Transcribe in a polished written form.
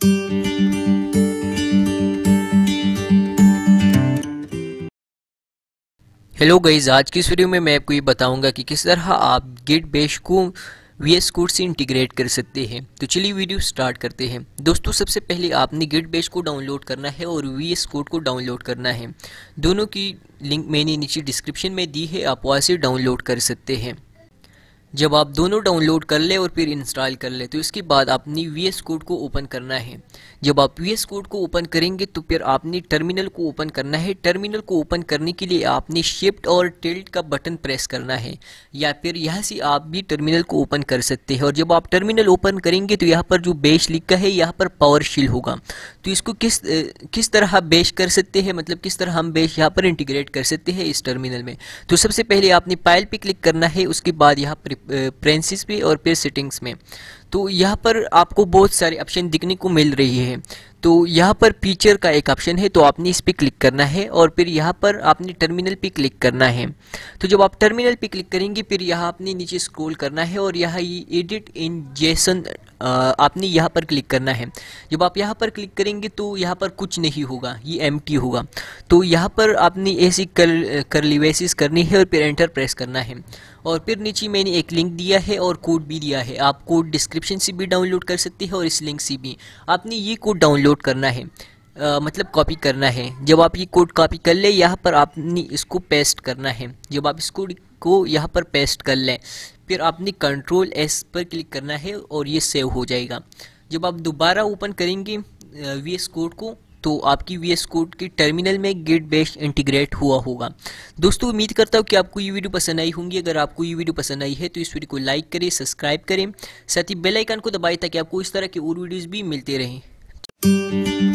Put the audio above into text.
Hello guys, आज की इस वीडियो में मैं आपको ये बताऊंगा कि किस तरह आप गिट बैश को वीएस कोड से इंटीग्रेट कर सकते हैं। तो चलिए वीडियो स्टार्ट करते हैं। दोस्तों, सबसे पहले आपने गिट बैश को डाउनलोड करना है और वीएस कोड को डाउनलोड करना है। दोनों की लिंक मैंने नीचे डिस्क्रिप्शन में दी है, आप वहाँ से डाउनलोड कर सकते हैं। जब आप दोनों डाउनलोड कर ले और फिर इंस्टॉल कर ले तो इसके बाद आपने वीएस कोड को ओपन करना है। जब आप वीएस कोड को ओपन करेंगे तो फिर आपने टर्मिनल को ओपन करना है। टर्मिनल को ओपन करने के लिए आपने शिफ्ट और टिल्ट का बटन प्रेस करना है, या फिर यहाँ से आप भी टर्मिनल को ओपन कर सकते हैं। और जब आप टर्मिनल ओपन करेंगे तो यहाँ पर जो बैश लिखा है यहाँ पर पावरशेल होगा। तो इसको किस तरह बैश कर सकते हैं, मतलब किस तरह हम बैश यहाँ पर इंटीग्रेट कर सकते हैं इस टर्मिनल में। तो सबसे पहले आपने फाइल पे क्लिक करना है, उसके बाद यहाँ पर प्रेफरेंसेस पे और फिर सेटिंग्स में। तो यहाँ पर आपको बहुत सारे ऑप्शन दिखने को मिल रही है। तो यहाँ पर फीचर का एक ऑप्शन है, तो आपने इस पर क्लिक करना है और फिर यहाँ पर आपने टर्मिनल पे क्लिक करना है। तो जब आप टर्मिनल पे क्लिक करेंगे फिर यहाँ आपने नीचे स्क्रॉल करना है और यहाँ ये एडिट इन जेसन आपने यहाँ पर क्लिक करना है। जब आप यहाँ पर क्लिक करेंगे तो यहाँ पर कुछ नहीं होगा, ये एम्प्टी होगा। तो यहाँ पर आपने ऐसी करली ब्रेसेस करनी है और फिर एंटर प्रेस करना है। और फिर नीचे मैंने एक लिंक दिया है और कोड भी दिया है, आप कोड डिस्क्रिप्शन से भी डाउनलोड कर सकते हैं और इस लिंक से भी। आपने ये कोड डाउनलोड करना है, मतलब कॉपी करना है। जब आप ये कोड कॉपी कर ले यहाँ पर आपने इसको पेस्ट करना है। जब आप इस कोड को यहाँ पर पेस्ट कर लें फिर आपने कंट्रोल एस पर क्लिक करना है और ये सेव हो जाएगा। जब आप दोबारा ओपन करेंगे वीएस कोड को तो आपकी वीएस कोड के टर्मिनल में गिट बैश इंटीग्रेट हुआ होगा। दोस्तों, उम्मीद करता हूँ कि आपको ये वीडियो पसंद आई होंगी। अगर आपको ये वीडियो पसंद आई है तो इस वीडियो को लाइक करें, सब्सक्राइब करें, साथ ही बेल आइकन को दबाएं ताकि आपको इस तरह के और वीडियोज़ भी मिलते रहें।